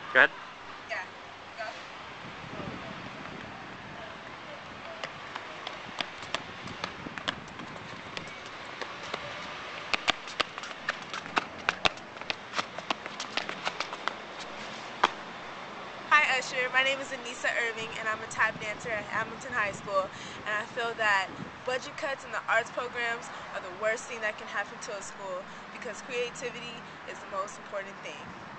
Go ahead. Yeah, go. Hi Usher, my name is Anissa Irving and I'm a tap dancer at Hamilton High School, and I feel that budget cuts in the arts programs are the worst thing that can happen to a school because creativity is the most important thing.